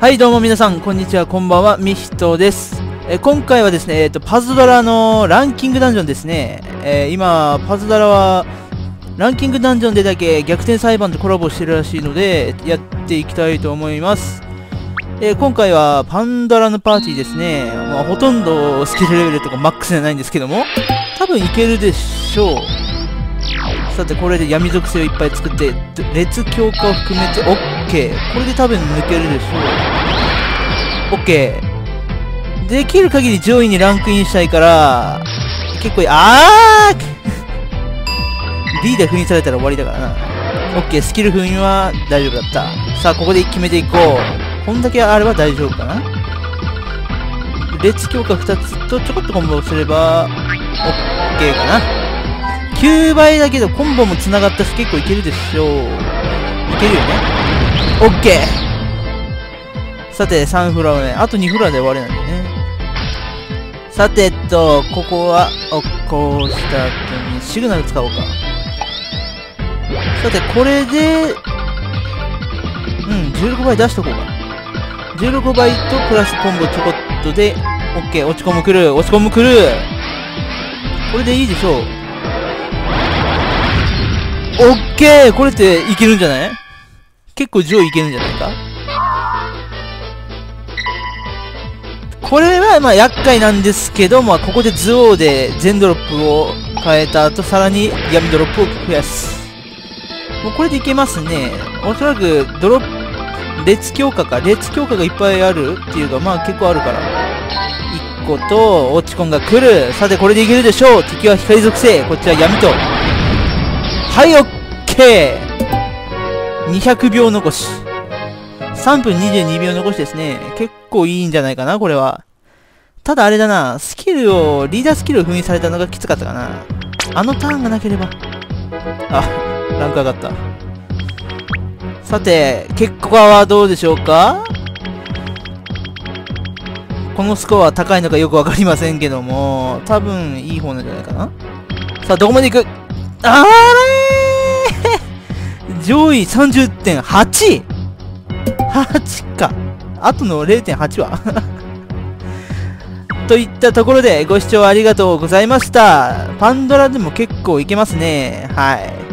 はい、どうも皆さん、こんにちは、こんばんは、ミヒトです。今回はですね、パズドラのランキングダンジョンですね。今、パズドラは、ランキングダンジョンでだけ逆転裁判とコラボしてるらしいので、やっていきたいと思います。今回は、パンドラのパーティーですね。まあ、ほとんどスキルレベルとかマックスじゃないんですけども、多分いけるでしょう。さて、これで闇属性をいっぱい作って、列強化を含めて OK。これで多分抜けるでしょう。OK。できる限り上位にランクインしたいから、結構リーダー封印されたら終わりだからな。OK。スキル封印は大丈夫だった。さあ、ここで決めていこう。こんだけあれば大丈夫かな。列強化2つとちょこっとコンボをすれば、OK かな。9倍だけどコンボも繋がったし結構いけるでしょう。いけるよね。OK。さて、3フロアね。あと2フロアで終わりなんだよね。さてここは、こうした後にシグナル使おうか。さて、これで、16倍出しとこうか。16倍とプラスコンボちょこっとで、OK。落ち込む来る。落ち込む来る。これでいいでしょう。オッケー、これっていけるんじゃない？結構上位いけるんじゃないか。これはまあ厄介なんですけど、まあここでズオーで全ドロップを変えた後、さらに闇ドロップを増やす。もうこれでいけますね。おそらく列強化か。列強化がいっぱいあるっていうか、まあ結構あるから。1個と、落ち込んが来る。さてこれでいけるでしょう。敵は光属性。こっちは闇と。はい、オッケー !200 秒残し。3分22秒残しですね。結構いいんじゃないかな、これは。ただあれだな、リーダースキルを封印されたのがきつかったかな。あのターンがなければ。あ、ランク上がった。さて、結果はどうでしょうか？このスコアは高いのかよくわかりませんけども、多分いい方なんじゃないかな。さあ、どこまで行く？あれー上位 30.8! 8か。あとの 0.8 はといったところでご視聴ありがとうございました。パンドラでも結構いけますね。はい。